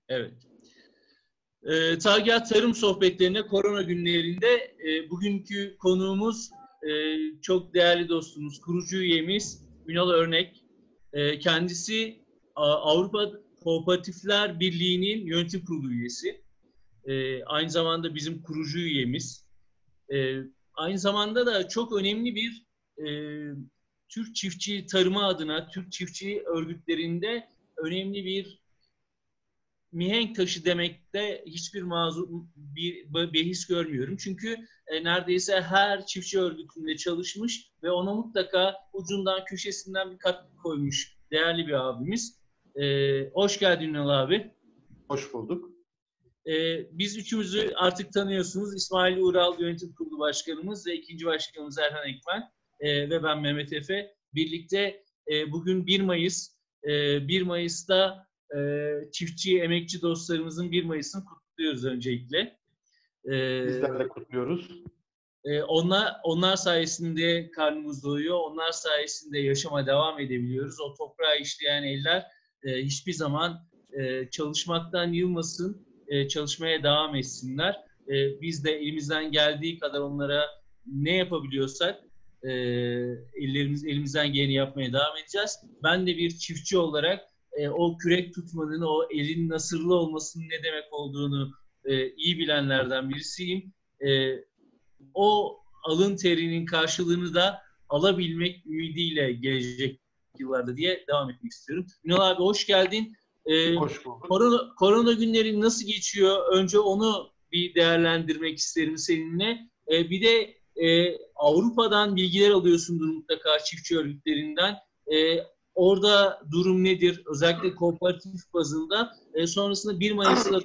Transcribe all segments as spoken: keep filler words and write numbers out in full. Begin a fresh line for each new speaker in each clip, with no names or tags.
Evet. E, Tagiyat Tarım Sohbetlerine korona günlerinde e, bugünkü konuğumuz e, çok değerli dostumuz, kurucu üyemiz Ünal Örnek. E, kendisi Avrupa Kooperatifler Birliği'nin yönetim kurulu üyesi. E, aynı zamanda bizim kurucu üyemiz. E, aynı zamanda da çok önemli bir e, Türk çiftçi tarımı adına, Türk çiftçi örgütlerinde önemli bir mihenk taşı demekte hiçbir mazur bir behis görmüyorum. Çünkü e, neredeyse her çiftçi örgütünde çalışmış ve ona mutlaka ucundan köşesinden bir katkı koymuş değerli bir abimiz. E, hoş geldin Ünal abi.
Hoş bulduk.
E, biz üçümüzü artık tanıyorsunuz. İsmail Uğral Yönetim Kurulu Başkanımız ve ikinci başkanımız Erhan Ekmen e, ve ben Mehmet Efe. Birlikte e, bugün bir Mayıs. E, bir Mayıs'ta e, çiftçi, emekçi dostlarımızın bir Mayıs'ını kutluyoruz öncelikle. E,
Bizler de kutluyoruz.
e, onlar, onlar sayesinde karnımız doyuyor. Onlar sayesinde yaşama devam edebiliyoruz. O toprağı işleyen eller e, hiçbir zaman e, çalışmaktan yılmasın, e, çalışmaya devam etsinler. E, biz de elimizden geldiği kadar onlara ne yapabiliyorsak e, ellerimiz elimizden geleni yapmaya devam edeceğiz. Ben de bir çiftçi olarak e, o kürek tutmanın, o elin nasırlı olmasının ne demek olduğunu e, iyi bilenlerden birisiyim. E, o alın terinin karşılığını da alabilmek ümidiyle gelecek yıllarda diye devam etmek istiyorum. Ünal abi hoş geldin. Ee,
Hoş bulduk.
Korona, korona günleri nasıl geçiyor? Önce onu bir değerlendirmek isterim seninle. Ee, bir de e, Avrupa'dan bilgiler alıyorsundur mutlaka çiftçi örgütlerinden. Ee, orada durum nedir? Özellikle kooperatif bazında. E, sonrasında bir Mayıs'ta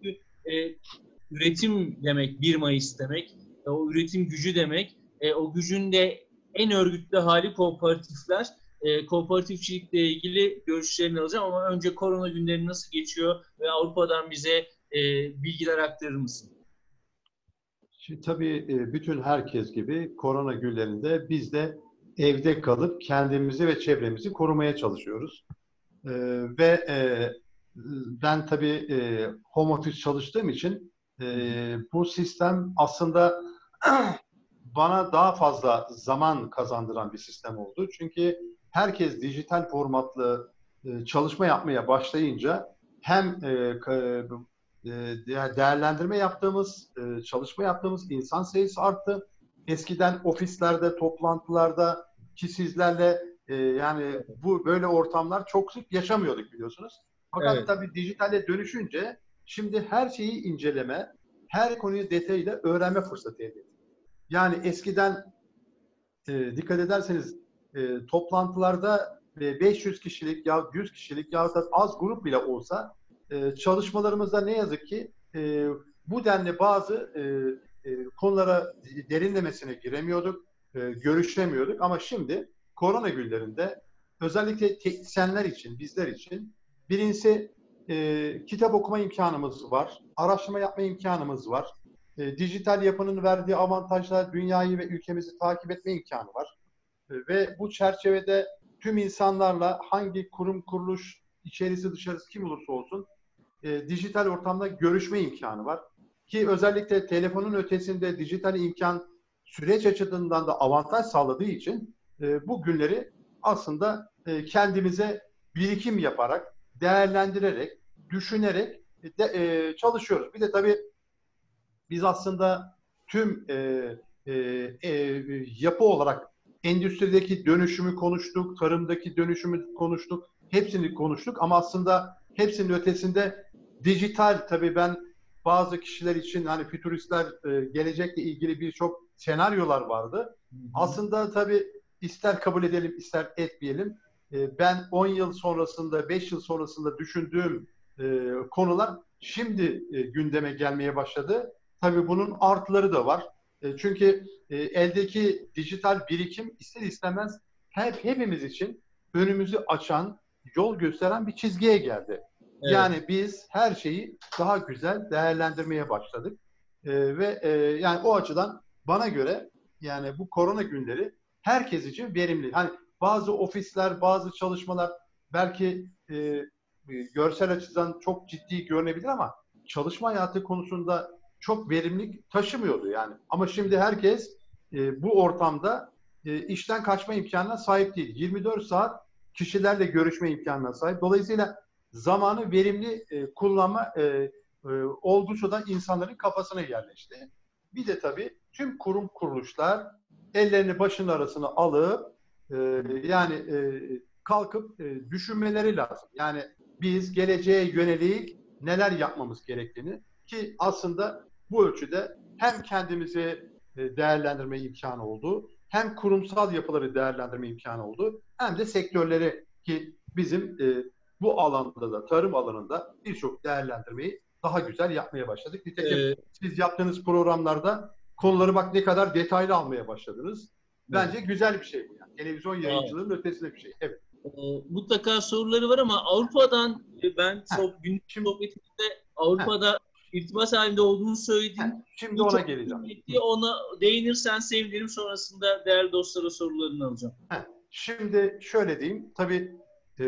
e, üretim demek, bir Mayıs demek. E, o üretim gücü demek. E, o gücün de en örgütlü hali kooperatifler. E, kooperatifçilikle ilgili görüşlerini alacağım ama önce korona günleri nasıl geçiyor ve Avrupa'dan bize e, bilgiler aktarır mısın?
Şimdi, tabii bütün herkes gibi korona günlerinde biz de evde kalıp kendimizi ve çevremizi korumaya çalışıyoruz. Ee, ve e, ben tabii e, home office çalıştığım için e, bu sistem aslında bana daha fazla zaman kazandıran bir sistem oldu. Çünkü herkes dijital formatlı e, çalışma yapmaya başlayınca hem e, e, değerlendirme yaptığımız, e, çalışma yaptığımız insan sayısı arttı. Eskiden ofislerde, toplantılarda ki sizlerle e, yani bu böyle ortamlar çok sık yaşamıyorduk biliyorsunuz. Fakat
Evet.
tabii dijitale dönüşünce şimdi her şeyi inceleme, her konuyu detayıyla öğrenme fırsatı elde ediyoruz. Yani eskiden e, dikkat ederseniz e, toplantılarda e, beş yüz kişilik ya yüz kişilik ya da az grup bile olsa e, çalışmalarımızda ne yazık ki e, bu denli bazı e, e, konulara derinlemesine giremiyorduk, e, görüşemiyorduk ama şimdi korona günlerinde özellikle teknisyenler için, bizler için birincisi e, kitap okuma imkanımız var, araştırma yapma imkanımız var. E, dijital yapının verdiği avantajlar dünyayı ve ülkemizi takip etme imkanı var. E, ve bu çerçevede tüm insanlarla hangi kurum, kuruluş, içerisi dışarısı kim olursa olsun e, dijital ortamda görüşme imkanı var. Ki özellikle telefonun ötesinde dijital imkan süreç açısından da avantaj sağladığı için e, bu günleri aslında e, kendimize birikim yaparak, değerlendirerek, düşünerek de, e, çalışıyoruz. Bir de tabii biz aslında tüm e, e, e, yapı olarak endüstrideki dönüşümü konuştuk, tarımdaki dönüşümü konuştuk, hepsini konuştuk ama aslında hepsinin ötesinde dijital tabii ben bazı kişiler için hani fütüristler e, gelecekle ilgili birçok senaryolar vardı. Hı hı. Aslında tabii ister kabul edelim ister etmeyelim e, ben on yıl sonrasında, beş yıl sonrasında düşündüğüm e, konular şimdi e, gündeme gelmeye başladı. Tabii bunun artıları da var. E, çünkü e, eldeki dijital birikim ister istemez hep hepimiz için önümüzü açan, yol gösteren bir çizgiye geldi. Evet. Yani biz her şeyi daha güzel değerlendirmeye başladık. E, ve e, yani o açıdan bana göre yani bu korona günleri herkes için verimli. Hani bazı ofisler, bazı çalışmalar belki e, e, görsel açıdan çok ciddi görünebilir ama çalışma hayatı konusunda çok verimlilik taşımıyordu yani. Ama şimdi herkes e, bu ortamda e, işten kaçma imkanına sahip değil. yirmi dört saat kişilerle görüşme imkanına sahip. Dolayısıyla zamanı verimli e, kullanma e, e, olgusu da insanların kafasına yerleşti. Bir de tabii tüm kurum kuruluşlar ellerini başının arasına alıp e, yani e, kalkıp e, düşünmeleri lazım. Yani biz geleceğe yönelik neler yapmamız gerektiğini, ki aslında bu ölçüde hem kendimizi e, değerlendirme imkanı oldu, hem kurumsal yapıları değerlendirme imkanı oldu, hem de sektörleri, ki bizim e, bu alanda da, tarım alanında birçok değerlendirmeyi daha güzel yapmaya başladık. Nitekim
Ee,
siz yaptığınız programlarda konuları bak ne kadar detaylı almaya başladınız. Bence
evet.
güzel bir şey bu yani. Televizyon
Wow.
yayıncılığının ötesinde bir şey. Evet.
Ee, mutlaka soruları var ama Avrupa'dan e, ben
Heh,
soh günlük
şimdi
sohbetimde
heh,
Avrupa'da irtibat halinde olduğunu
heh,
söyledin.
şimdi
Bu
ona
çok
geleceğim. Hı.
kıymetli. Ona değinirsen sevinirim. Sonrasında değerli dostlara sorularını alacağım.
Heh, şimdi şöyle diyeyim. Tabii e,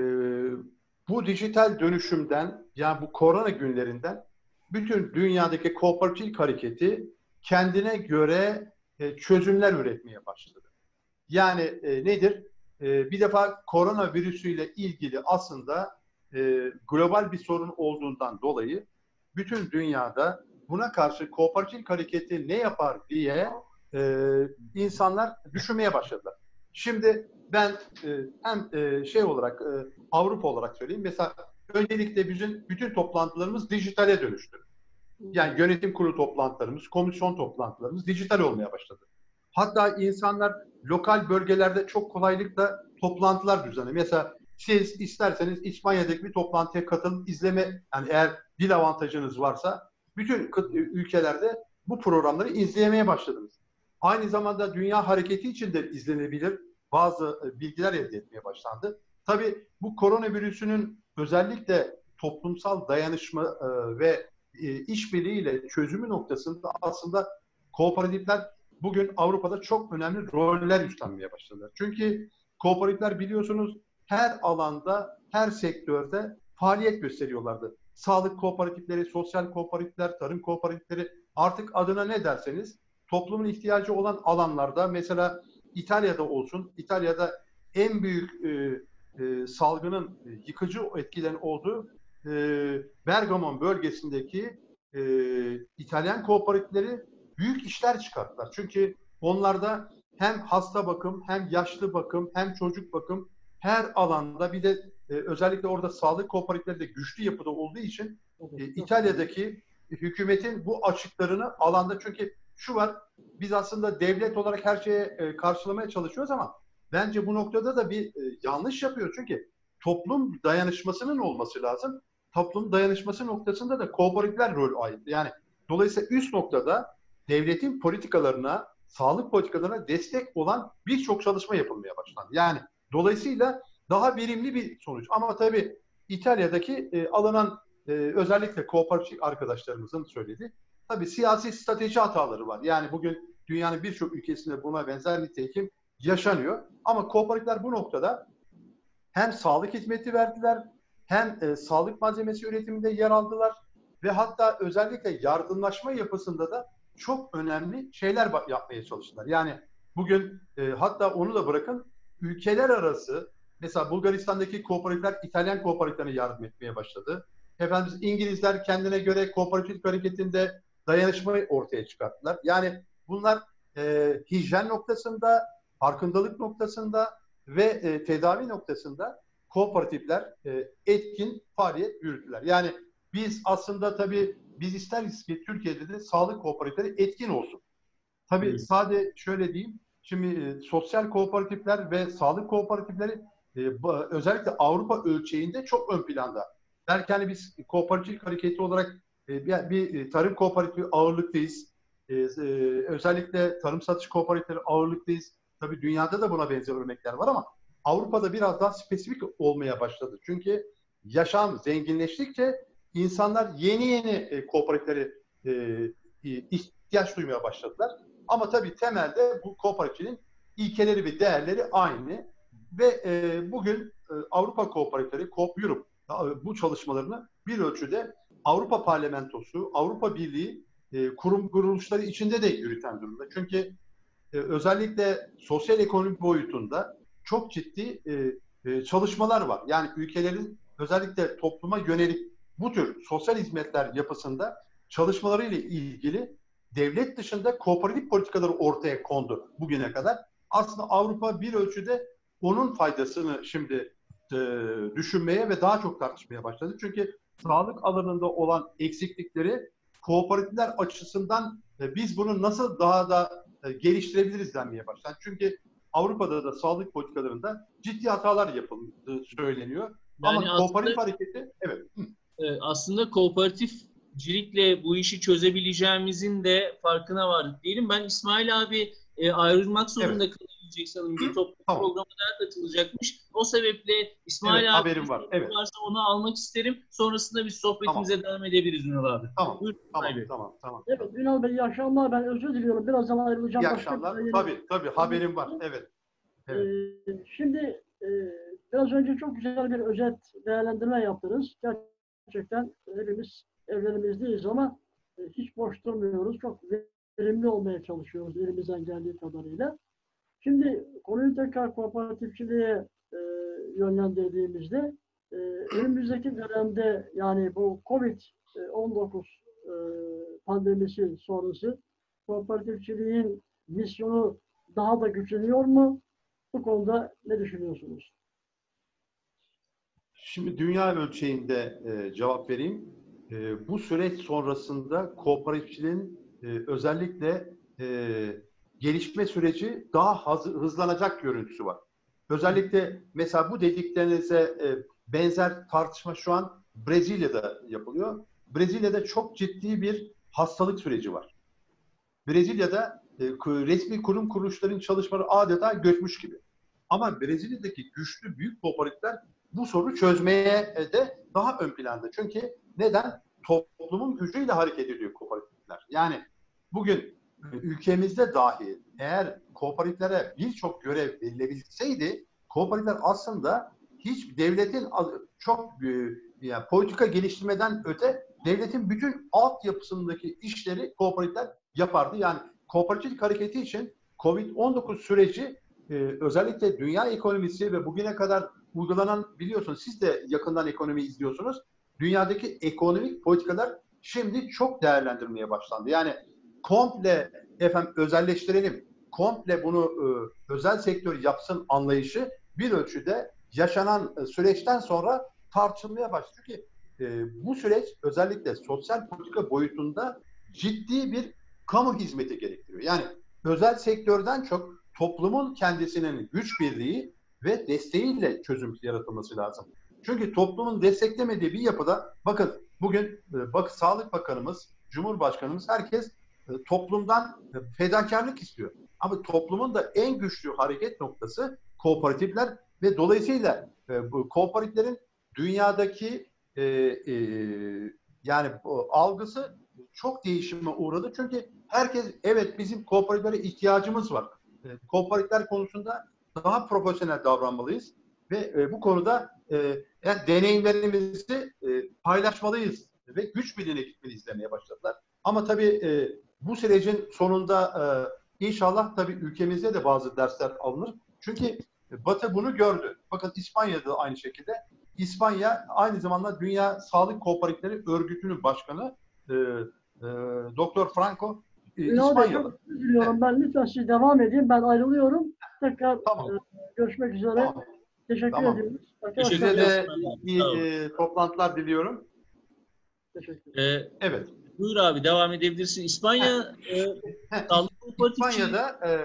bu dijital dönüşümden, yani bu korona günlerinden bütün dünyadaki kooperatif hareketi kendine göre e, çözümler üretmeye başladı. Yani e, nedir? E, bir defa koronavirüsüyle ilgili aslında e, global bir sorun olduğundan dolayı bütün dünyada buna karşı kooperatif hareketi ne yapar diye e, insanlar düşünmeye başladılar. Şimdi ben e, hem e, şey olarak e, Avrupa olarak söyleyeyim. Mesela öncelikle bizim bütün toplantılarımız dijitale dönüştü. Yani yönetim kurulu toplantılarımız, komisyon toplantılarımız dijital olmaya başladı. Hatta insanlar lokal bölgelerde çok kolaylıkla toplantılar düzenliyor. Mesela siz isterseniz İspanya'daki bir toplantıya katılıp izleme, yani eğer dil avantajınız varsa bütün ülkelerde bu programları izlemeye başladınız. Aynı zamanda dünya hareketi için de izlenebilir bazı bilgiler elde etmeye başlandı. Tabii bu koronavirüsünün özellikle toplumsal dayanışma ve işbirliğiyle çözümü noktasında aslında kooperatifler bugün Avrupa'da çok önemli roller üstlenmeye başladılar. Çünkü kooperatifler biliyorsunuz her alanda, her sektörde faaliyet gösteriyorlardı. Sağlık kooperatifleri, sosyal kooperatifler, tarım kooperatifleri, artık adına ne derseniz toplumun ihtiyacı olan alanlarda, mesela İtalya'da olsun, İtalya'da en büyük e, e, salgının e, yıkıcı etkilerin olduğu e, Bergamo bölgesindeki e, İtalyan kooperatifleri büyük işler çıkarttılar. Çünkü onlarda hem hasta bakım, hem yaşlı bakım, hem çocuk bakım, her alanda, bir de e, özellikle orada sağlık kooperatifleri de güçlü yapıda olduğu için e, İtalya'daki hükümetin bu açıklarını alanda, çünkü şu var, biz aslında devlet olarak her şeye e, karşılamaya çalışıyoruz ama bence bu noktada da bir e, yanlış yapıyoruz. Çünkü toplum dayanışmasının olması lazım. Toplum dayanışması noktasında da kooperatifler rol ait. Yani dolayısıyla üst noktada devletin politikalarına, sağlık politikalarına destek olan birçok çalışma yapılmaya başlandı. Yani dolayısıyla daha verimli bir sonuç. Ama tabii İtalya'daki e, alınan e, özellikle kooperatif arkadaşlarımızın söylediği, tabii siyasi strateji hataları var. Yani bugün dünyanın birçok ülkesinde buna benzer nitekim yaşanıyor. Ama kooperatifler bu noktada hem sağlık hizmeti verdiler, hem e, sağlık malzemesi üretiminde yer aldılar ve hatta özellikle yardımlaşma yapısında da çok önemli şeyler yapmaya çalıştılar. Yani bugün e, hatta onu da bırakın, ülkeler arası, mesela Bulgaristan'daki kooperatifler İtalyan kooperatiflerine yardım etmeye başladı. Efendim İngilizler kendine göre kooperatif hareketinde dayanışmayı ortaya çıkarttılar. Yani bunlar e, hijyen noktasında, farkındalık noktasında ve e, tedavi noktasında kooperatifler e, etkin faaliyet yürüttüler. Yani biz aslında tabii biz isteriz ki Türkiye'de de sağlık kooperatifleri etkin olsun. Tabii
Hmm.
sadece şöyle diyeyim, şimdi e, sosyal kooperatifler ve sağlık kooperatifleri e, bu, özellikle Avrupa ölçeğinde çok ön planda. Belki hani biz kooperatif hareketi olarak e, bir, bir tarım kooperatifi ağırlıklıyız. E, e, özellikle tarım satış kooperatifleri ağırlıklıyız. Tabii dünyada da buna benzer örnekler var ama Avrupa'da biraz daha spesifik olmaya başladı. Çünkü yaşam zenginleştikçe insanlar yeni yeni e, kooperatifleri e, ihtiyaç duymaya başladılar. Ama tabii temelde bu kooperatifin ilkeleri ve değerleri aynı. Ve e, bugün e, Avrupa kooperatifleri, Coop Europe bu çalışmalarını bir ölçüde Avrupa Parlamentosu, Avrupa Birliği e, kurum kuruluşları içinde de yürüten durumda. Çünkü e, özellikle sosyal ekonomik boyutunda çok ciddi e, e, çalışmalar var. Yani ülkelerin özellikle topluma yönelik bu tür sosyal hizmetler yapısında çalışmalarıyla ilgili devlet dışında kooperatif politikaları ortaya kondu bugüne kadar. Aslında Avrupa bir ölçüde onun faydasını şimdi e, düşünmeye ve daha çok tartışmaya başladı. Çünkü sağlık alanında olan eksiklikleri kooperatifler açısından e, biz bunu nasıl daha da e, geliştirebiliriz denmeye başladı. Çünkü Avrupa'da da sağlık politikalarında ciddi hatalar yapıldığı söyleniyor.
Yani
Ama kooperatif
aslında,
hareketi, evet.
e, aslında kooperatifcilikle bu işi çözebileceğimizin de farkına vardık diyelim. Ben İsmail abi e, ayrılmak zorunda
Evet.
kalabilecek sanırım. Bir toplum
Tamam.
programına daha katılacakmış. O sebeple İsmail
Evet,
abi
haberim var. Evet.
varsa onu almak isterim. Sonrasında biz sohbetimize
Tamam.
devam edebiliriz Ünal abi.
Tamam.
Buyurun
Tamam.
İsmail Bey.
Tamam. Tamam.
Evet Ünal Bey, iyi akşamlar. Ben özür diliyorum. Birazdan ayrılacağım.
İyi
Başka bir
akşamlar.
yere-
Tabii, tabii. Haberim var. Evet. Evet.
Ee, şimdi e, biraz önce çok güzel bir özet değerlendirme yaptınız. Gerçekten hepimiz evlerimizdeyiz ama e, hiç boş durmuyoruz. Çok verimli olmaya çalışıyoruz elimizden geldiği kadarıyla. Şimdi konuyu tekrar kooperatifçiliğe e, yönlendirdiğimizde e, önümüzdeki dönemde, yani bu kovid on dokuz e, pandemisi sonrası kooperatifçiliğin misyonu daha da güçleniyor mu? Bu konuda ne düşünüyorsunuz?
Şimdi dünya ölçeğinde e, cevap vereyim. E, bu süreç sonrasında kooperatifçiliğin e, özellikle e, gelişme süreci daha haz, hızlanacak görüntüsü var. Özellikle mesela bu dediklerinize e, benzer tartışma şu an Brezilya'da yapılıyor. Brezilya'da çok ciddi bir hastalık süreci var. Brezilya'da e, resmi kurum kuruluşların çalışmaları adeta göçmüş gibi. Ama Brezilya'daki güçlü büyük kooperatifler bu sorunu çözmeye de daha ön planda. Çünkü neden? Toplumun gücüyle hareket ediyor kooperatifler. Yani bugün ülkemizde dahi eğer kooperatiflere birçok görev verilebilseydi, kooperatifler aslında hiç devletin çok yani politika geliştirmeden öte devletin bütün altyapısındaki işleri kooperatifler yapardı. Yani kooperatiflik hareketi için kovid on dokuz süreci e, özellikle dünya ekonomisi ve bugüne kadar uygulanan, biliyorsunuz siz de yakından ekonomi izliyorsunuz. Dünyadaki ekonomik politikalar şimdi çok değerlendirmeye başlandı. Yani komple efendim özelleştirelim, komple bunu e, özel sektör yapsın anlayışı bir ölçüde yaşanan e, süreçten sonra tartışılmaya başladı. Çünkü e, bu süreç özellikle sosyal politika boyutunda ciddi bir kamu hizmeti gerektiriyor. Yani özel sektörden çok toplumun kendisinin güç birliği ve desteğiyle çözüm yaratılması lazım. Çünkü toplumun desteklemediği bir yapıda, bakın bugün bak, Sağlık Bakanımız, Cumhurbaşkanımız, herkes e, toplumdan e, fedakarlık istiyor. Ama toplumun da en güçlü hareket noktası kooperatifler ve dolayısıyla e, bu kooperatiflerin dünyadaki e, e, yani o, algısı çok değişime uğradı. Çünkü herkes evet bizim kooperatiflere ihtiyacımız var. E, kooperatifler konusunda daha profesyonel davranmalıyız ve e, bu konuda e, yani deneyimlerimizi e, paylaşmalıyız ve güç birliğine gitmeliyiz demeye başladılar. Ama tabii e, bu sürecin sonunda e, inşallah tabii ülkemizde de bazı dersler alınır. Çünkü Batı bunu gördü. Bakın İspanya'da aynı şekilde. İspanya aynı zamanda Dünya Sağlık Kooperatifleri Örgütü'nün başkanı e, e, Doktor Franco e,
Ünal Bey,
İspanyalı.
çok özür diliyorum. Ben lütfen siz devam edeyim. Ben ayrılıyorum. Tekrar
Tamam.
e, görüşmek üzere.
Tamam.
Teşekkür
Tamam.
ediyoruz.
Teşekkür
Arkadaşlar,
Size
ederim.
de iyi e, toplantılar diliyorum.
teşekkür
Ee,
Evet.
buyur abi, devam edebilirsin. İspanya e, sağlık kooperatifçiliği.
İspanya'da e,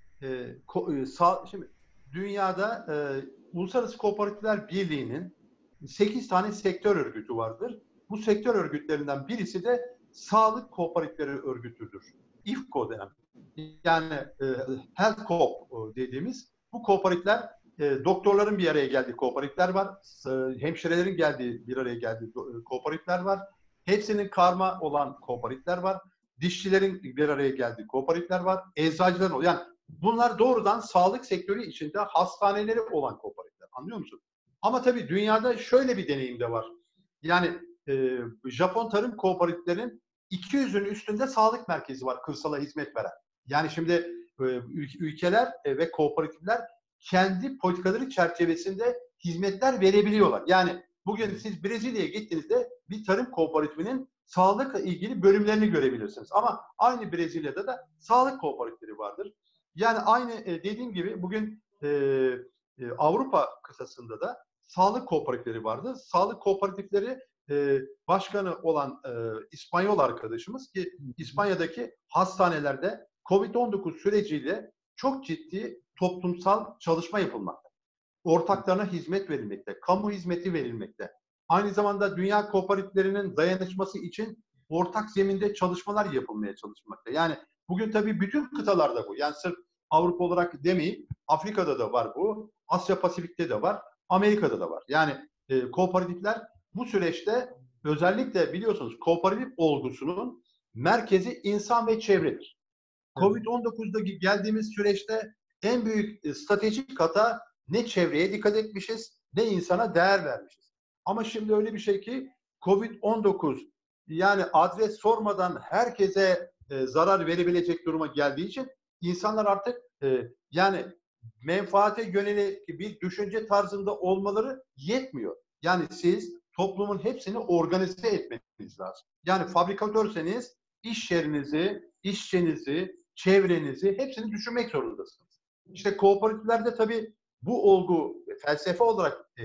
e, ko, e, sağ, şimdi dünyada e, Uluslararası Kooperatifler Birliği'nin sekiz tane sektör örgütü vardır. Bu sektör örgütlerinden birisi de Sağlık Kooperatifleri Örgütü'dür. İ F K O denen. Yani e, Health Coop dediğimiz bu kooperatifler, e, doktorların bir araya geldiği kooperatifler var. E, hemşirelerin geldiği bir araya geldiği do, kooperatifler var. Hepsinin karma olan kooperatifler var. Dişçilerin bir araya geldiği kooperatifler var. Eczacıların olan. Yani bunlar doğrudan sağlık sektörü içinde hastaneleri olan kooperatifler. Anlıyor musun? Ama tabii dünyada şöyle bir deneyim de var. Yani e, Japon tarım kooperatiflerinin iki yüzün üstünde sağlık merkezi var kırsala hizmet veren. Yani şimdi e, ülkeler e, ve kooperatifler kendi politikaları çerçevesinde hizmetler verebiliyorlar. Yani bugün siz Brezilya'ya gittiğinizde bir tarım kooperatifinin sağlıkla ilgili bölümlerini görebilirsiniz. Ama aynı Brezilya'da da sağlık kooperatifleri vardır. Yani aynı e, dediğim gibi bugün e, e, Avrupa kıtasında da sağlık kooperatifleri vardı. Sağlık kooperatifleri e, başkanı olan e, İspanyol arkadaşımız ki İspanya'daki hastanelerde kovid on dokuz süreciyle çok ciddi toplumsal çalışma yapılmakta. Ortaklarına hizmet verilmekte, kamu hizmeti verilmekte. Aynı zamanda dünya kooperatiflerinin dayanışması için ortak zeminde çalışmalar yapılmaya çalışmakta. Yani bugün tabii bütün kıtalarda bu. Yani sırf Avrupa olarak demeyeyim, Afrika'da da var bu, Asya Pasifik'te de var, Amerika'da da var. Yani e, kooperatifler bu süreçte özellikle biliyorsunuz kooperatif olgusunun merkezi insan ve çevredir. kovid on dokuzdaki geldiğimiz süreçte en büyük stratejik hata ne çevreye dikkat etmişiz ne insana değer vermişiz. Ama şimdi öyle bir şey ki kovid on dokuz yani adres sormadan herkese e, zarar verebilecek duruma geldiği için insanlar artık e, yani menfaate yönelik bir düşünce tarzında olmaları yetmiyor. Yani siz toplumun hepsini organize etmeniz lazım. Yani fabrikatörseniz iş yerinizi, işçinizi, çevrenizi hepsini düşünmek zorundasınız. İşte kooperatiflerde tabii bu olgu felsefe olarak e,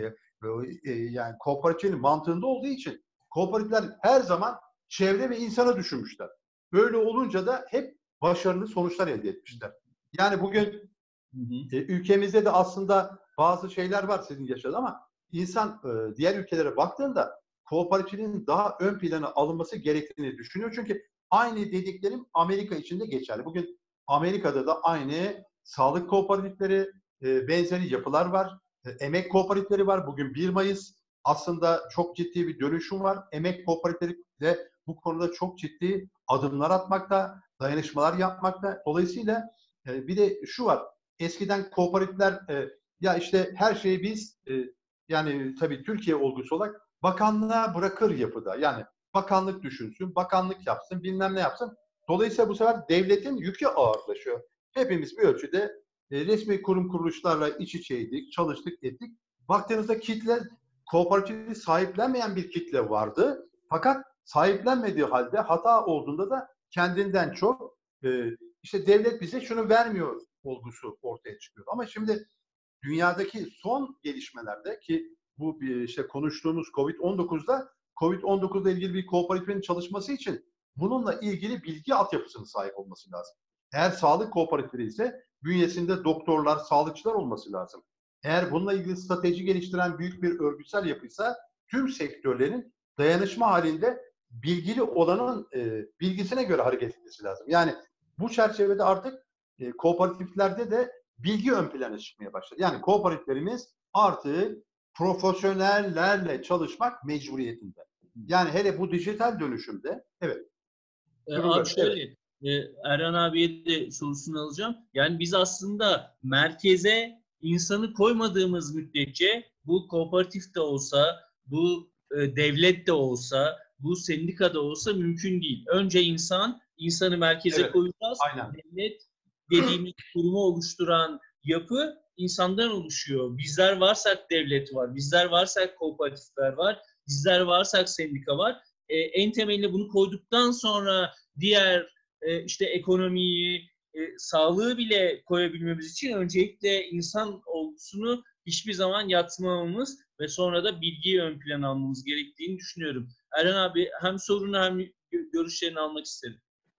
e, yani kooperatifin mantığında olduğu için kooperatifler her zaman çevre ve insana düşünmüşler. Böyle olunca da hep başarılı sonuçlar elde etmişler. Yani bugün e, ülkemizde de aslında bazı şeyler var sizin yaşadığınız ama insan e, diğer ülkelere baktığında kooperatifin daha ön plana alınması gerektiğini düşünüyor. Çünkü aynı dediklerim Amerika için de geçerli. Bugün Amerika'da da aynı sağlık kooperatifleri, e, benzeri yapılar var. E, emek kooperatifleri var. Bugün bir Mayıs aslında çok ciddi bir dönüşüm var. Emek kooperatifleri de bu konuda çok ciddi adımlar atmakta, dayanışmalar yapmakta. Dolayısıyla e, bir de şu var. Eskiden kooperatifler e, ya işte her şeyi biz e, yani tabii Türkiye olgusu olarak bakanlığa bırakır yapıda. Yani bakanlık düşünsün, bakanlık yapsın, bilmem ne yapsın. Dolayısıyla bu sefer devletin yükü ağırlaşıyor. Hepimiz bir ölçüde e, resmi kurum kuruluşlarla iç içeydik, çalıştık, ettik. Baktığınızda kitle, kooperatifi sahiplenmeyen bir kitle vardı. Fakat sahiplenmediği halde hata olduğunda da kendinden çok e, işte devlet bize şunu vermiyor olgusu ortaya çıkıyor. Ama şimdi dünyadaki son gelişmelerde ki bu işte konuştuğumuz kovid on dokuzda kovid on dokuzla ilgili bir kooperatifin çalışması için bununla ilgili bilgi altyapısının sahip olması lazım. Eğer sağlık kooperatifleri ise bünyesinde doktorlar, sağlıkçılar olması lazım. Eğer bununla ilgili strateji geliştiren büyük bir örgütsel yapıysa tüm sektörlerin dayanışma halinde bilgili olanın e, bilgisine göre hareket etmesi lazım. Yani bu çerçevede artık e, kooperatiflerde de bilgi ön plana çıkmaya başladı. Yani kooperatiflerimiz artık profesyonellerle çalışmak mecburiyetinde. Yani hele bu dijital dönüşümde evet.
E, abi şöyle, evet. e, Erhan abiye de sorusunu alacağım. Yani biz aslında merkeze insanı koymadığımız müddetçe bu kooperatif de olsa, bu e, devlet de olsa, bu sendika da olsa mümkün değil. Önce insan, insanı merkeze
Evet,
koyacağız.
aynen.
Devlet dediğimiz kurumu oluşturan yapı insandan oluşuyor. Bizler varsak devlet var, bizler varsak kooperatifler var, bizler varsak sendika var. E, en temeline bunu koyduktan sonra diğer e, işte ekonomiyi, e, sağlığı bile koyabilmemiz için öncelikle insan olgusunu hiçbir zaman yatsımamamız ve sonra da bilgiyi ön plana almamız gerektiğini düşünüyorum. Erhan abi hem sorunu hem görüşlerini almak istedim.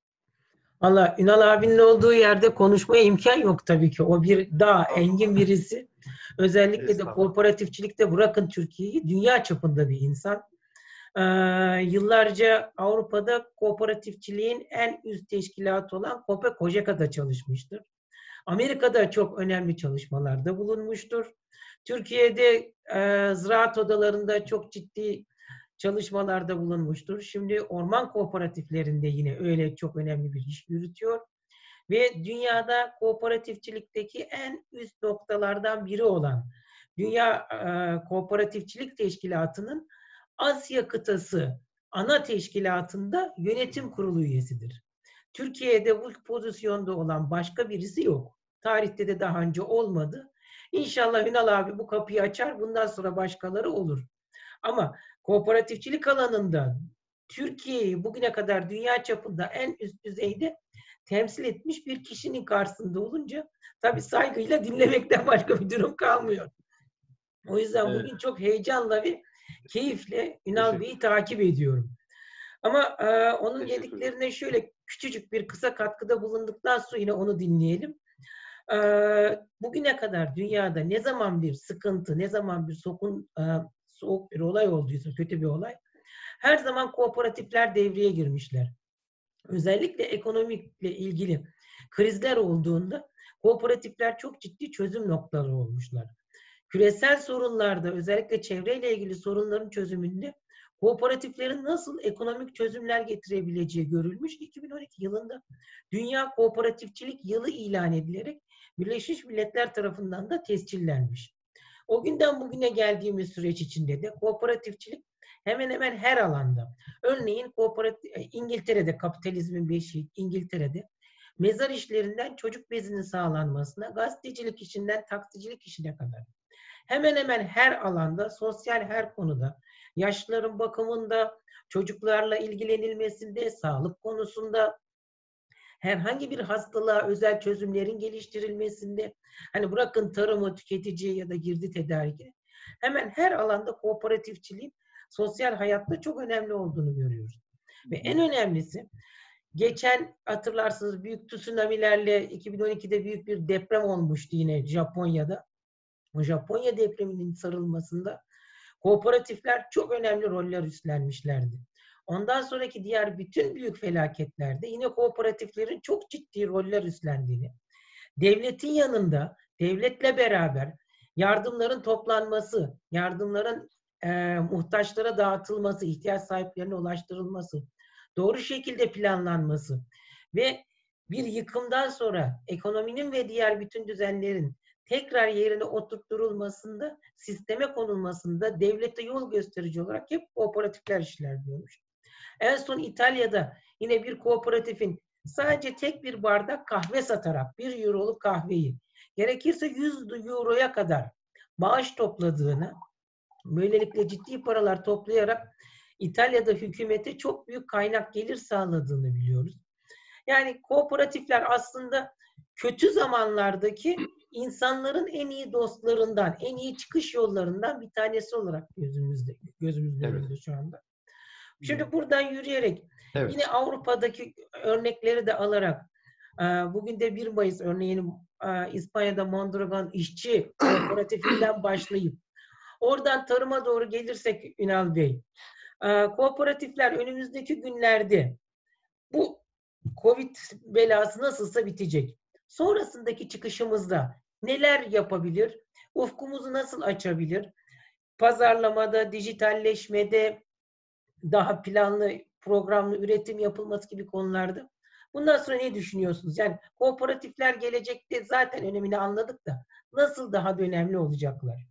Valla Ünal abinin olduğu yerde konuşmaya imkan yok tabii ki. O bir daha engin birisi. Özellikle de kooperatifçilikte bırakın Türkiye'yi, dünya çapında bir insan. Ee, yıllarca Avrupa'da kooperatifçiliğin en üst teşkilatı olan COPE-COGECA'da çalışmıştır. Amerika'da çok önemli çalışmalarda bulunmuştur. Türkiye'de e, ziraat odalarında çok ciddi çalışmalarda bulunmuştur. Şimdi orman kooperatiflerinde yine öyle çok önemli bir iş yürütüyor. Ve dünyada kooperatifçilikteki en üst noktalardan biri olan Dünya e, Kooperatifçilik Teşkilatı'nın Asya kıtası ana teşkilatında yönetim kurulu üyesidir. Türkiye'de bu pozisyonda olan başka birisi yok. Tarihte de daha önce olmadı. İnşallah Ünal abi bu kapıyı açar. Bundan sonra başkaları olur. Ama kooperatifçilik alanında Türkiye'yi bugüne kadar dünya çapında en üst düzeyde temsil etmiş bir kişinin karşısında olunca tabii saygıyla dinlemekten başka bir durum kalmıyor. O yüzden
Evet.
bugün çok heyecanla ve keyifle Ünal Bey'i takip ediyorum. Ama e, onun dediklerine şöyle küçücük bir kısa katkıda bulunduktan sonra yine onu dinleyelim. E, bugüne kadar dünyada ne zaman bir sıkıntı, ne zaman bir sokun, e, soğuk bir olay olduysa, kötü bir olay, her zaman kooperatifler devreye girmişler. Özellikle ekonomikle ilgili krizler olduğunda kooperatifler çok ciddi çözüm noktaları olmuşlar. Küresel sorunlarda, özellikle çevreyle ilgili sorunların çözümünde kooperatiflerin nasıl ekonomik çözümler getirebileceği görülmüş. iki bin on iki yılında Dünya Kooperatifçilik Yılı ilan edilerek Birleşmiş Milletler tarafından da tescillenmiş. O günden bugüne geldiğimiz süreç içinde de kooperatifçilik hemen hemen her alanda. Örneğin kooperatif, İngiltere'de kapitalizmin beşiği, İngiltere'de mezar işlerinden çocuk bezinin sağlanmasına, gazetecilik işinden taksicilik işine kadar. Hemen hemen her alanda, sosyal her konuda, yaşlıların bakımında, çocuklarla ilgilenilmesinde, sağlık konusunda, herhangi bir hastalığa özel çözümlerin geliştirilmesinde, hani bırakın tarımı, tüketici ya da girdi tedariki, hemen her alanda kooperatifçiliğin sosyal hayatta çok önemli olduğunu görüyoruz. Ve en önemlisi, geçen hatırlarsınız büyük tsunamilerle iki bin on ikide büyük bir deprem olmuştu yine Japonya'da. O Japonya depreminin sarılmasında kooperatifler çok önemli roller üstlenmişlerdi. Ondan sonraki diğer bütün büyük felaketlerde yine kooperatiflerin çok ciddi roller üstlendiğini, devletin yanında, devletle beraber yardımların toplanması, yardımların e, muhtaçlara dağıtılması, ihtiyaç sahiplerine ulaştırılması, doğru şekilde planlanması ve bir yıkımdan sonra ekonominin ve diğer bütün düzenlerin tekrar yerine oturtturulmasında, sisteme konulmasında devlete yol gösterici olarak hep kooperatifler işler diyormuş. En son İtalya'da yine bir kooperatifin sadece tek bir bardak kahve satarak bir euroluk kahveyi gerekirse yüz euroya kadar bağış topladığını, böylelikle ciddi paralar toplayarak İtalya'da hükümete çok büyük kaynak gelir sağladığını biliyoruz. Yani kooperatifler aslında kötü zamanlardaki insanların en iyi dostlarından, en iyi çıkış yollarından bir tanesi olarak gözümüzde gözümüzde
Evet.
önünde şu anda. Şimdi buradan yürüyerek
Evet.
yine Avrupa'daki örnekleri de alarak bugün de bir Mayıs örneğin İspanya'da Mondragon işçi kooperatifinden başlayıp oradan tarıma doğru gelirsek Ünal Bey, kooperatifler önümüzdeki günlerde bu Covid belası nasılsa bitecek. Sonrasındaki çıkışımızda neler yapabilir? Ufkumuzu nasıl açabilir? Pazarlamada, dijitalleşmede, daha planlı, programlı üretim yapılması gibi konularda. Bundan sonra ne düşünüyorsunuz? Yani kooperatifler gelecekte zaten önemini anladık da nasıl daha da önemli olacaklar?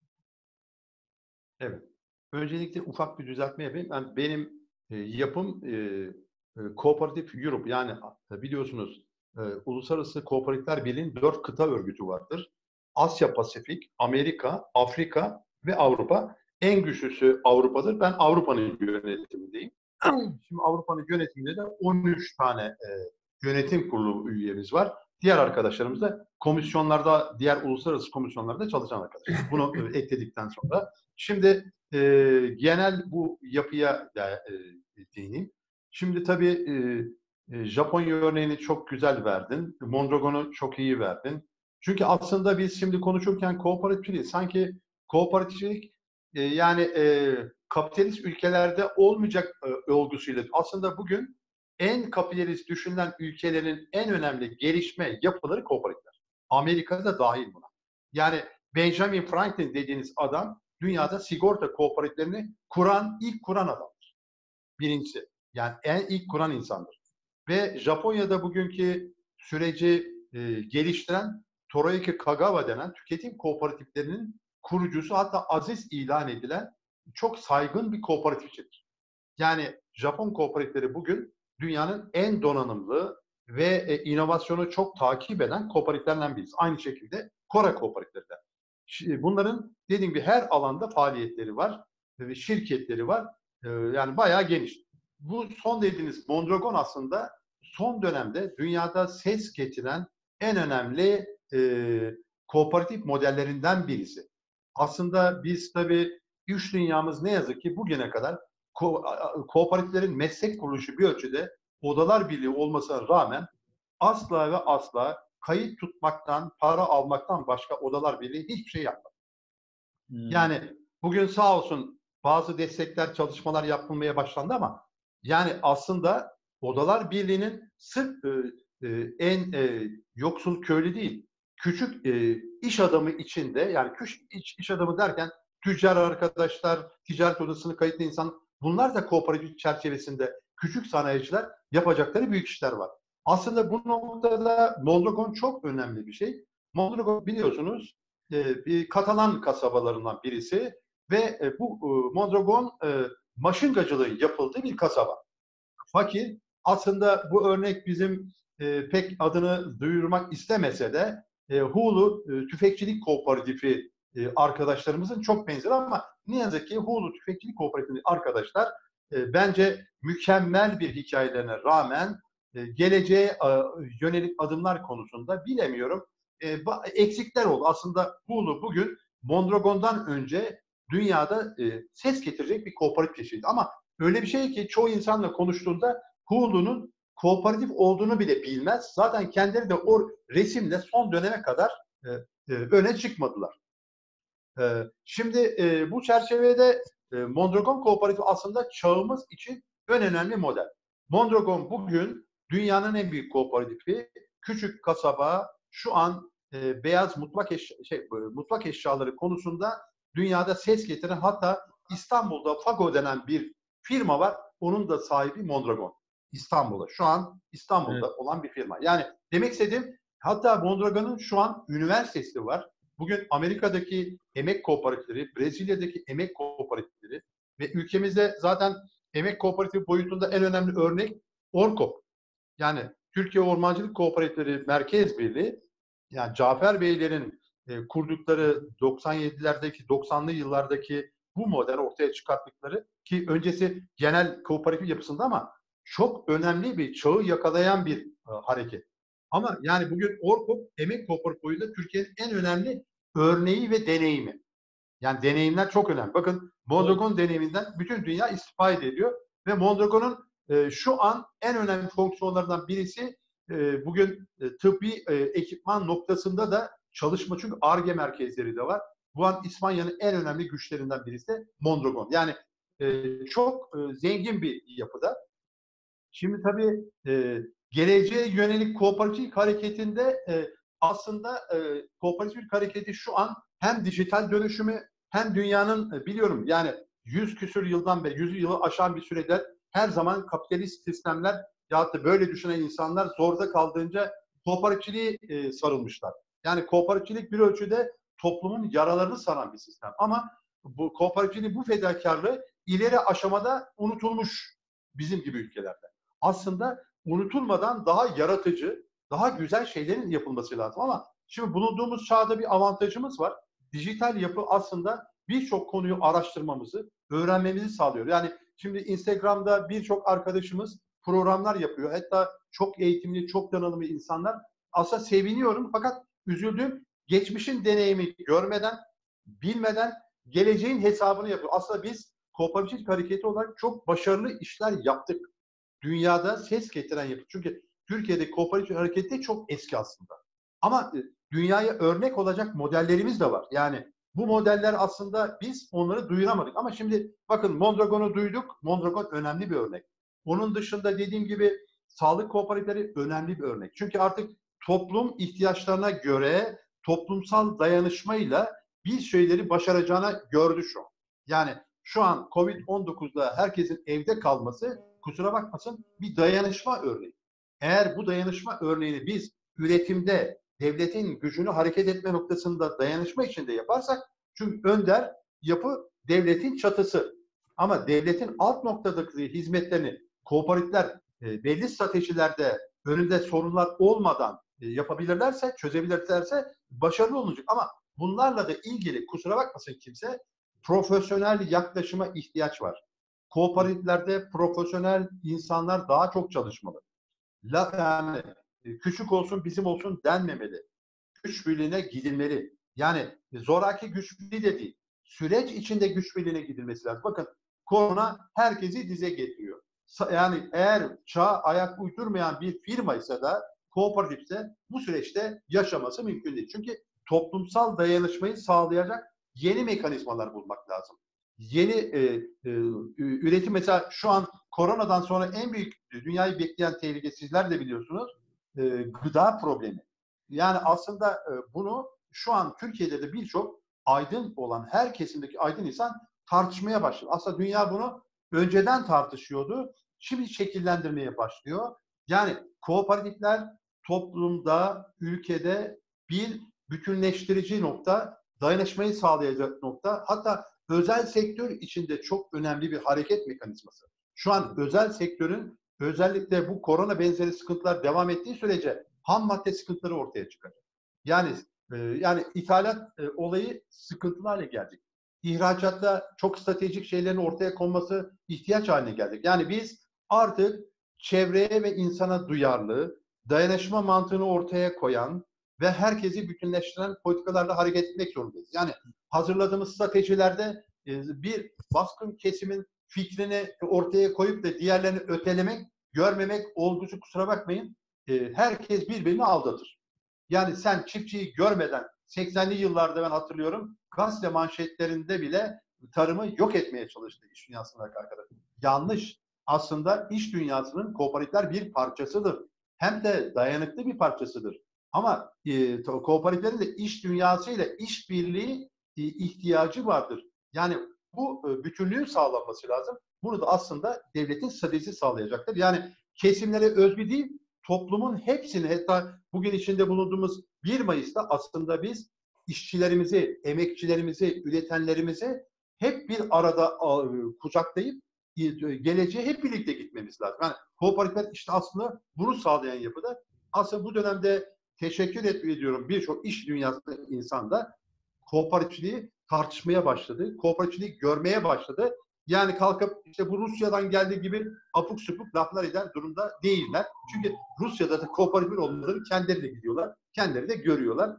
Evet. Öncelikle ufak bir düzeltme yapayım. Yani benim e, yapım e, e, Kooperatif Europe, yani e, biliyorsunuz e, Uluslararası Kooperatifler Birliği'nin dört kıta örgütü vardır. Asya, Pasifik, Amerika, Afrika ve Avrupa. En güçlüsü Avrupa'dır. Ben Avrupa'nın yönetimindeyim. Şimdi Avrupa'nın yönetiminde de on üç tane e, yönetim kurulu üyemiz var. Diğer arkadaşlarımız da komisyonlarda, diğer uluslararası komisyonlarda çalışan arkadaşlar. Bunu e, ekledikten sonra. Şimdi e, genel bu yapıya da e, değineyim. Şimdi tabii e, e, Japonya örneğini çok güzel verdin. Mondragon'u çok iyi verdin. Çünkü aslında biz şimdi konuşurken kooperatifçilik, sanki kooperatifçilik e, yani e, kapitalist ülkelerde olmayacak e, olgusuyla. Aslında bugün en kapitalist düşünülen ülkelerin en önemli gelişme yapıları kooperatifler. Amerika'da dahil buna. Yani Benjamin Franklin dediğiniz adam dünyada sigorta kooperatiflerini kuran, ilk kuran adamdır. Birincisi. Yani en ilk kuran insandır. Ve Japonya'da bugünkü süreci e, geliştiren Toroyuki Kagawa denen tüketim kooperatiflerinin kurucusu, hatta aziz ilan edilen çok saygın bir kooperatifçidir. Yani Japon kooperatifleri bugün dünyanın en donanımlı ve e, inovasyonu çok takip eden kooperatiflerden birisi. Aynı şekilde Kore kooperatifleri de. Bunların dediğim gibi her alanda faaliyetleri var ve şirketleri var. Ee, yani bayağı geniş. Bu son dediğiniz Mondragon aslında son dönemde dünyada ses getiren en önemli e, kooperatif modellerinden birisi. Aslında biz tabii üç dünyamız ne yazık ki bugüne kadar ko kooperatiflerin meslek kuruluşu bir ölçüde odalar birliği olmasına rağmen asla ve asla kayıt tutmaktan, para almaktan başka odalar birliği hiçbir şey yapmadı. Hmm. Yani bugün sağ olsun bazı destekler, çalışmalar yapılmaya başlandı ama yani aslında odalar birliğinin sırf e, e, en e, yoksul köylü değil, küçük e, iş adamı içinde, yani küçük iş, iş adamı derken tüccar arkadaşlar, ticaret odasını kayıtlı insan, bunlar da kooperatif çerçevesinde küçük sanayiciler yapacakları büyük işler var. Aslında bu noktada Mondragon çok önemli bir şey. Mondragon biliyorsunuz e, bir Katalan kasabalarından birisi ve e, bu e, Mondragon e, maşıngacılığın yapıldığı bir kasaba. Fakir, aslında bu örnek bizim e, pek adını duyurmak istemese de e, Hulu e, Tüfekçilik Kooperatifi e, arkadaşlarımızın çok benzeri ama ne yazık ki Hulu Tüfekçilik Kooperatifi arkadaşlar e, bence mükemmel bir hikayelerine rağmen e, geleceğe e, yönelik adımlar konusunda bilemiyorum. E, eksikler oldu. Aslında Hulu bugün Mondragon'dan önce dünyada e, ses getirecek bir kooperatif çeşidi. Ama öyle bir şey ki çoğu insanla konuştuğunda Hulu'nun kooperatif olduğunu bile bilmez. Zaten kendileri de o resimle son döneme kadar e, e, öne çıkmadılar. E, şimdi e, bu çerçevede e, Mondragon Kooperatif aslında çağımız için en önemli model. Mondragon bugün dünyanın en büyük kooperatifi. Küçük kasaba şu an e, beyaz mutfak, eşya, şey, mutfak eşyaları konusunda dünyada ses getiren, hatta İstanbul'da Fago denen bir firma var. Onun da sahibi Mondragon. İstanbul'da. Şu an İstanbul'da evet. olan bir firma. Yani demek istediğim, hatta Mondragon'un şu an üniversitesi var. Bugün Amerika'daki emek kooperatifleri, Brezilya'daki emek kooperatifleri ve ülkemizde zaten emek kooperatif boyutunda en önemli örnek Orkop. Yani Türkiye Ormancılık Kooperatifleri Merkez Birliği, yani Cafer Beylerin e, kurdukları doksan yedilerdeki, doksanlı yıllardaki bu model ortaya çıkarttıkları, ki öncesi genel kooperatif yapısında ama çok önemli bir çağı yakalayan bir e, hareket. Ama yani bugün Orkop emek kooperatif boyunda Türkiye'nin en önemli örneği ve deneyimi. Yani deneyimler çok önemli. Bakın Mondragon deneyiminden bütün dünya istifade ediyor ve Mondragon'un e, şu an en önemli fonksiyonlarından birisi e, bugün e, tıbbi e, ekipman noktasında da çalışma, çünkü Ar-Ge merkezleri de var. Bu an İspanya'nın en önemli güçlerinden birisi de Mondragon. Yani e, çok e, zengin bir yapıda. Şimdi tabii e, geleceğe yönelik kooperatif hareketinde e, aslında e, kooperatif hareketi şu an hem dijital dönüşümü hem dünyanın e, biliyorum yani yüz küsür yıldan beri, yüz yılı aşan bir sürede her zaman kapitalist sistemler ya da böyle düşünen insanlar zorda kaldığınca kooperatifçiliğe e, sarılmışlar. Yani kooperatifçilik bir ölçüde toplumun yaralarını saran bir sistem. Ama bu kooperatifçiliğin bu fedakarlığı ileri aşamada unutulmuş bizim gibi ülkelerde. Aslında unutulmadan daha yaratıcı, daha güzel şeylerin yapılması lazım. Ama şimdi bulunduğumuz çağda bir avantajımız var. Dijital yapı aslında birçok konuyu araştırmamızı, öğrenmemizi sağlıyor. Yani şimdi Instagram'da birçok arkadaşımız programlar yapıyor. Hatta çok eğitimli, çok donanımlı insanlar. Aslında seviniyorum fakat üzüldüğüm, geçmişin deneyimi görmeden, bilmeden geleceğin hesabını yapıyor. Aslında biz kooperatif hareketi olarak çok başarılı işler yaptık. Dünyada ses getiren yapı. Çünkü Türkiye'de kooperatif hareketi çok eski aslında. Ama dünyaya örnek olacak modellerimiz de var. Yani bu modeller aslında biz onları duyuramadık. Ama şimdi bakın Mondragon'u duyduk. Mondragon önemli bir örnek. Onun dışında dediğim gibi sağlık kooperatifleri önemli bir örnek. Çünkü artık toplum ihtiyaçlarına göre toplumsal dayanışmayla bir şeyleri başaracağına gördü şu an. Yani şu an kovid on dokuzda herkesin evde kalması, kusura bakmasın, bir dayanışma örneği. Eğer bu dayanışma örneğini biz üretimde devletin gücünü hareket etme noktasında dayanışma içinde yaparsak, Çünkü önder yapı devletin çatısı. Ama devletin alt noktadaki hizmetlerini kooperatifler e, belli stratejilerde önünde sorunlar olmadan e, yapabilirlerse, çözebilirlerse başarılı olacak. Ama bunlarla da ilgili kusura bakmasın kimse, profesyonel yaklaşıma ihtiyaç var. Kooperatiflerde profesyonel insanlar daha çok çalışmalı. La, yani küçük olsun bizim olsun denmemeli. Güç birliğine gidilmeli. Yani zoraki güç birliği de değil. Süreç içinde güç birliğine gidilmesi lazım. Bakın korona herkesi dize getiriyor. Yani eğer çağa ayak uydurmayan bir firma ise da kooperatifse bu süreçte yaşaması mümkün değil. Çünkü toplumsal dayanışmayı sağlayacak yeni mekanizmalar bulmak lazım. Yeni e, e, üretim mesela şu an koronadan sonra en büyük dünyayı bekleyen tehlike sizler de biliyorsunuz e, gıda problemi. Yani aslında e, bunu şu an Türkiye'de de birçok aydın olan her kesimdeki aydın insan tartışmaya başladı. Aslında dünya bunu önceden tartışıyordu. Şimdi şekillendirmeye başlıyor. Yani kooperatifler toplumda, ülkede bir bütünleştirici nokta, dayanışmayı sağlayacak nokta, hatta özel sektör içinde çok önemli bir hareket mekanizması. Şu an özel sektörün özellikle bu korona benzeri sıkıntılar devam ettiği sürece ham madde sıkıntıları ortaya çıkacak. Yani e, yani ithalat e, olayı sıkıntılı hale gelecek. İhracatta çok stratejik şeylerin ortaya konması ihtiyaç haline gelecek. Yani biz artık çevreye ve insana duyarlı, dayanışma mantığını ortaya koyan ve herkesi bütünleştiren politikalarla hareket etmek zorundayız. Yani hazırladığımız stratejilerde e, bir baskın kesimin fikrini ortaya koyup da diğerlerini ötelemek, görmemek olgusu, kusura bakmayın, e, herkes birbirini aldatır. Yani sen çiftçiyi görmeden seksenli yıllarda ben hatırlıyorum gazete manşetlerinde bile tarımı yok etmeye çalıştı iş dünyasındaki arkadaşlar. Yanlış. Aslında iş dünyasının kooperatifler bir parçasıdır. Hem de dayanıklı bir parçasıdır. Ama e, kooperatiflerin de iş dünyasıyla işbirliği e, ihtiyacı vardır. Yani bu e, bütünlüğün sağlanması lazım. Bunu da aslında devletin stratejisi sağlayacaktır. Yani kesimlere özgü değil, toplumun hepsini, hatta bugün içinde bulunduğumuz bir Mayıs'ta aslında biz işçilerimizi, emekçilerimizi, üretenlerimizi hep bir arada kucaklayıp geleceğe hep birlikte gitmemiz lazım. Yani kooperatifler işte aslında bunu sağlayan yapıda. Aslında bu dönemde teşekkür ediyorum birçok iş dünyasında insan da kooperatifçiliği tartışmaya başladı. Kooperatifçiliği görmeye başladı. Yani kalkıp işte bu Rusya'dan geldiği gibi apuk supuk laflar eden durumda değiller. Çünkü Rusya'da da kooperatif olmaları kendileri de gidiyorlar. Kendileri de görüyorlar.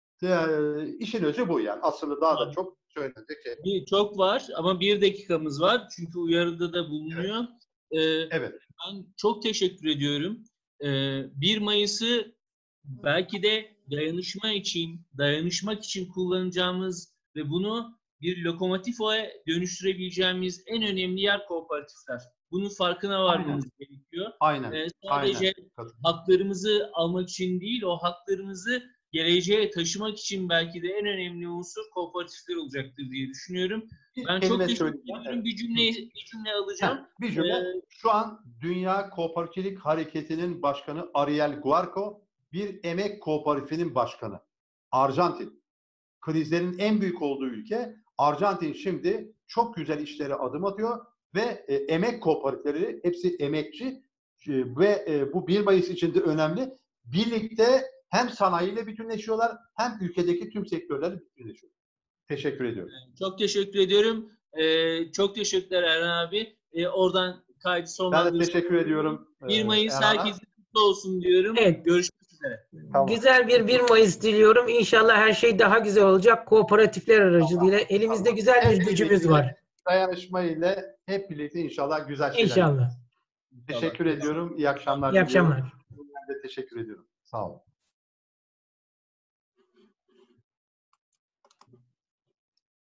Ee, işin özü bu yani. Aslında daha da çok söylenecek şey.
Bir, çok var ama bir dakikamız var. Çünkü uyarıda da bulunuyor. Evet. Ee,
evet.
Ben çok teşekkür ediyorum. Ee, bir Mayıs'ı belki de dayanışma için, dayanışmak için kullanacağımız ve bunu bir lokomotife dönüştürebileceğimiz en önemli yer kooperatifler. Bunun farkına varmamız Aynen. gerekiyor.
Aynen.
Ee, sadece
Aynen.
haklarımızı almak için değil, o haklarımızı geleceğe taşımak için belki de en önemli unsur kooperatifler olacaktır diye düşünüyorum.
Bir
ben çok teşekkür ediyorum. Bir cümle, bir cümle alacağım.
Ha, bir cümle. Ee, Şu an Dünya Kooperatifçilik Hareketi'nin başkanı Ariel Guarco, bir emek kooperatifinin başkanı. Arjantin. Krizlerin en büyük olduğu ülke. Arjantin şimdi çok güzel işlere adım atıyor ve e, emek kooperatifleri hepsi emekçi e, ve e, bu bir Mayıs için de önemli. Birlikte hem sanayiyle bütünleşiyorlar hem ülkedeki tüm sektörlerle bütünleşiyorlar. Teşekkür ediyorum.
Çok teşekkür ediyorum. Ee, çok teşekkürler Erhan abi. Ee, oradan kaydı sonlandırıyoruz.
Ben de teşekkür ediyorum.
bir Mayıs herkesin kutlu olsun diyorum.
Evet.
Görüşmek üzere.
Tamam. Güzel bir bir Mayıs diliyorum. İnşallah her şey daha güzel olacak. Kooperatifler aracılığıyla. Tamam. Elimizde tamam. güzel bir hep gücümüz var.
Dayanışma ile hep birlikte inşallah güzel şeyler.
İnşallah.
Teşekkür tamam. ediyorum. İyi akşamlar.
İyi akşamlar.
Ben de teşekkür ediyorum. Sağ olun.